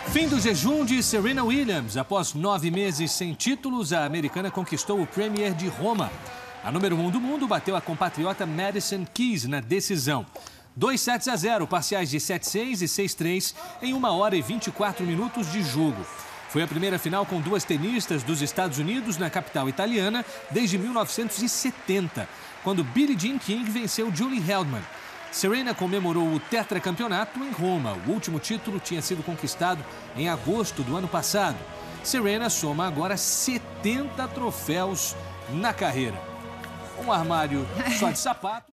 Fim do jejum de Serena Williams. Após 9 meses sem títulos, a americana conquistou o Premier de Roma. A número 1 do mundo bateu a compatriota Madison Keys na decisão. 2-0, parciais de 7-6 e 6-3 em 1 hora e 24 minutos de jogo. Foi a primeira final com duas tenistas dos Estados Unidos na capital italiana desde 1970, quando Billie Jean King venceu Julie Heldman. Serena comemorou o tetracampeonato em Roma. O último título tinha sido conquistado em agosto do ano passado. Serena soma agora 70 troféus na carreira. Um armário só de sapato.